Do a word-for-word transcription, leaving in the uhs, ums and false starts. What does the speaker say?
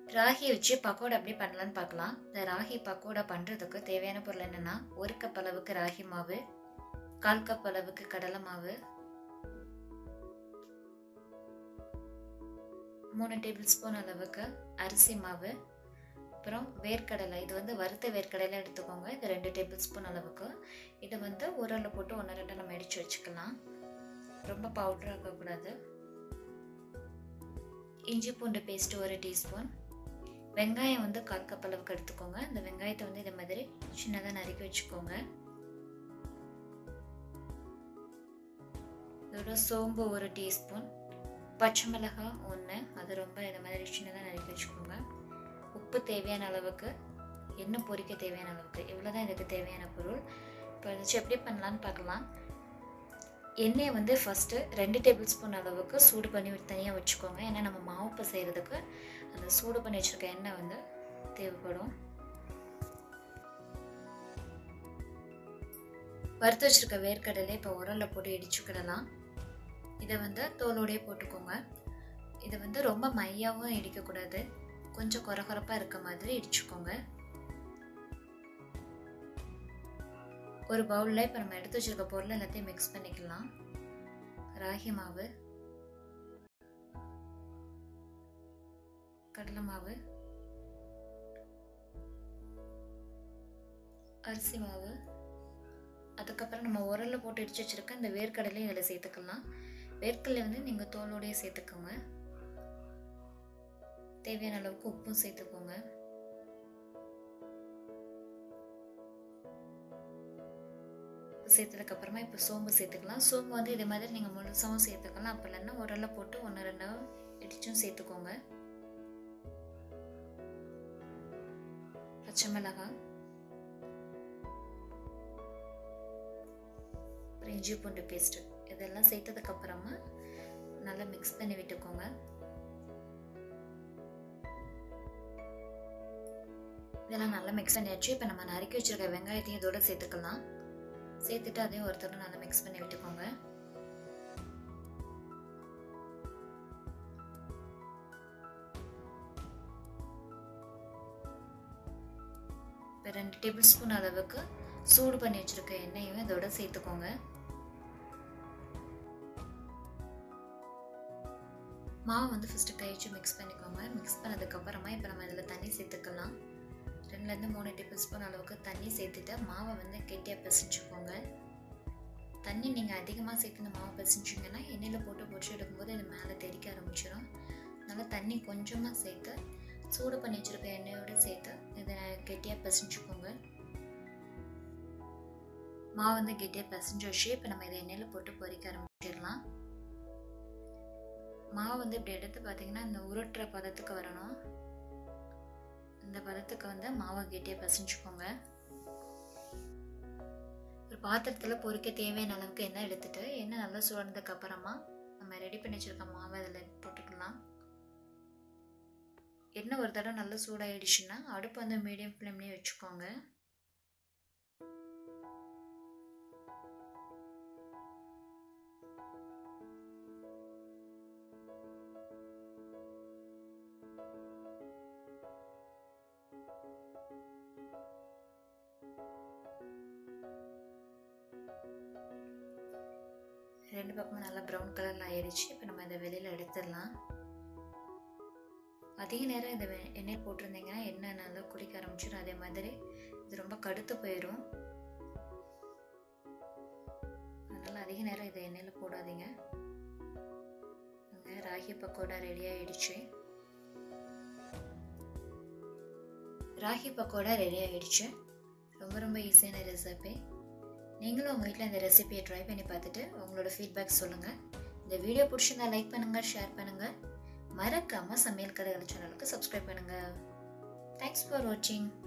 ராகி வச்சு பக்கோடா எப்படி பண்ணலான்னு பார்க்கலாம். இந்த ராகி பக்கோடா பண்ணுறதுக்கு தேவையான பொருள் என்னென்னா, ஒரு கப் அளவுக்கு ராகி மாவு, கால் கப் அளவுக்கு கடலை மாவு, மூணு டேபிள் ஸ்பூன் அளவுக்கு அரிசி மாவு, அப்புறம் வேர்க்கடலை. இது வந்து வறுத்த வேர்க்கடலை எடுத்துக்கோங்க. இது ரெண்டு டேபிள் ஸ்பூன் அளவுக்கு. இது வந்து உரலில் போட்டு ஒன்று ரெண்டு நம்ம இடித்து வச்சுக்கலாம். ரொம்ப பவுடராக இருக்கக்கூடாது. இஞ்சி பூண்டு பேஸ்ட்டு ஒரு டீஸ்பூன். வெங்காயம் வந்து கால் கப் அளவுக்கு எடுத்துக்கோங்க. இந்த வெங்காயத்தை வந்து இந்த மாதிரி சின்னதாக நறுக்கி வச்சுக்கோங்க. இதோட சோம்பு ஒரு டீஸ்பூன், பச்சை மிளகாய் ஒன்று, அது ரொம்ப இந்த மாதிரி சின்னதாக நறுக்கி வச்சுக்கோங்க. உப்பு தேவையான அளவுக்கு, எண்ணெய் பொரிக்க தேவையான அளவுக்கு. இவ்வளோ தான் இதுக்கு தேவையான பொருள். இப்போ வச்சு எப்படி பண்ணலான்னு பார்க்கலாம். எண்ணெயை வந்து ஃபஸ்ட்டு ரெண்டு டேபிள் ஸ்பூன் அளவுக்கு சூடு பண்ணி தனியாக வச்சுக்கோங்க. ஏன்னா நம்ம மாவுப்பு செய்கிறதுக்கு அந்த சூடு பண்ணி வச்சுருக்க எண்ணெய் வந்து தேவைப்படும். வறுத்து வச்சுருக்க வேர்க்கடலை இப்போ உரலில் போட்டு இடிச்சுக்கிடலாம். இதை வந்து தோலோடையே போட்டுக்கோங்க. இதை வந்து ரொம்ப மையாவும் இடிக்கக்கூடாது, கொஞ்சம் கொரகொரப்பாக இருக்க மாதிரி இடிச்சுக்கோங்க. ஒரு பவுலில் இப்போ நம்ம எடுத்து வச்சுருக்க பொருள் எல்லாத்தையும் மிக்ஸ் பண்ணிக்கலாம். ராகி மாவு, கடலை மாவு, அரிசி மாவு, அதுக்கப்புறம் நம்ம உரலில் போட்டு இடிச்சு வச்சுருக்க இந்த வேர்க்கடலையும் இதில் சேர்த்துக்கலாம். வேர்க்கடலை வந்து நீங்கள் தோலோடையே சேர்த்துக்கோங்க. தேவையான அளவுக்கு உப்பும் சேர்த்துக்கோங்க. சேர்த்ததுக்கு அப்புறமா இப்போ சோம்பு சேர்த்துக்கலாம். சோம்பு வந்து இதே மாதிரி நீங்கள் முழுசாகவும் சேர்த்துக்கலாம். அப்போ இல்லைன்னா உரலில் போட்டு ஒன்று ரெண்டாக இடிச்சும் சேர்த்துக்கோங்க. பச்சை மிளகாய், அப்புறம் இஞ்சி பூண்டு பேஸ்ட்டு, இதெல்லாம் சேர்த்ததுக்கு அப்புறமா நல்லா மிக்ஸ் பண்ணி விட்டுக்கோங்க. இதெல்லாம் நல்லா மிக்ஸ் பண்ணியாச்சு. இப்போ நம்ம நறுக்கி வச்சிருக்க வெங்காயத்தையும் இதோட சேர்த்துக்கலாம். சேர்த்துட்டு அதையும் ஒருத்தர் நல்லா மிக்ஸ் பண்ணி விட்டுக்கோங்க. இப்போ ரெண்டு டேபிள் ஸ்பூன் அளவுக்கு சூடு பண்ணி வச்சிருக்க எண்ணெயும் இதோட சேர்த்துக்கோங்க. மாவு வந்து ஃபஸ்ட்டு கை வச்சு மிக்ஸ் பண்ணிக்கோங்க. மிக்ஸ் பண்ணதுக்கப்புறமா இப்போ நம்ம இதில் தண்ணி சேர்த்துக்கலாம். ரெண்டுலேருந்து மூணு டேபிள் ஸ்பூன் அளவுக்கு தண்ணி சேர்த்துட்டு மாவை வந்து கெட்டியாக பிசைஞ்சுக்கோங்க. தண்ணி நீங்கள் அதிகமாக சேர்த்து இந்த மாவை பிசைஞ்சிங்கன்னா எண்ணெயில் போட்டு பொரிச்சு எடுக்கும்போது இது மேலே தெறிக்க ஆரம்பிச்சிடும். அதனால் தண்ணி கொஞ்சமாக சேர்த்து சூடு பண்ணி வச்சுருக்க எண்ணெயோடு சேர்த்து இதை கெட்டியாக பிசைஞ்சுக்கோங்க. மாவு வந்து கெட்டியாக பிசைஞ்ச வச்சு இப்போ நம்ம இதை எண்ணெயில் போட்டு பொரிக்க ஆரம்பிச்சிடலாம். மாவு வந்து இப்படி எடுத்து பார்த்தீங்கன்னா இந்த உருட்டுற பதத்துக்கு வரணும். இந்த பதத்துக்கு வந்து மாவை கெட்டியாக பிசைஞ்சுக்கோங்க. ஒரு பாத்திரத்தில் பொரிக்க தேவையான அளவுக்கு எண்ணெய் எடுத்துட்டு எண்ணெய் நல்லா சுழந்ததுக்கு அப்புறமா நம்ம ரெடி பண்ணி வச்சிருக்க மாவை அதில் போட்டுக்கலாம். எண்ணெய் ஒரு தடவை நல்லா சூடாயிடுச்சுன்னா அடுப்பு வந்து மீடியம் ஃப்ளேம்லேயே வச்சுக்கோங்க. ரெண்டு பக்கமும் நல்லா ப்ரௌன் கலரில் ஆயிடுச்சு. இப்போ நம்ம இதை வெளியில் எடுத்துடலாம். அதிக நேரம் இதை எண்ணெய் போட்டிருந்தீங்கன்னா எண்ணெய் நல்லா குடிக்க ஆரம்பிச்சிடும். அதே மாதிரி இது ரொம்ப கடுத்து போயிடும். அதனால் அதிக நேரம் இதை எண்ணெயில் போடாதீங்க. ராகி பக்கோடா ரெடி ஆகிடுச்சு. ராகி பக்கோடா ரெடி ஆகிடுச்சு. ரொம்ப ரொம்ப ஈஸியான ரெசிபி. நீங்களும் உங்கள் வீட்டில் இந்த ரெசிபியை ட்ரை பண்ணி பார்த்துட்டு உங்களோட ஃபீட்பேக் சொல்லுங்கள். இந்த வீடியோ பிடிச்சிருந்தா லைக் பண்ணுங்கள், ஷேர் பண்ணுங்கள். மறக்காமல் சமையல் கதைகள் சேனலுக்கு சப்ஸ்கிரைப் பண்ணுங்கள். தேங்க்ஸ் ஃபார் வாட்சிங்.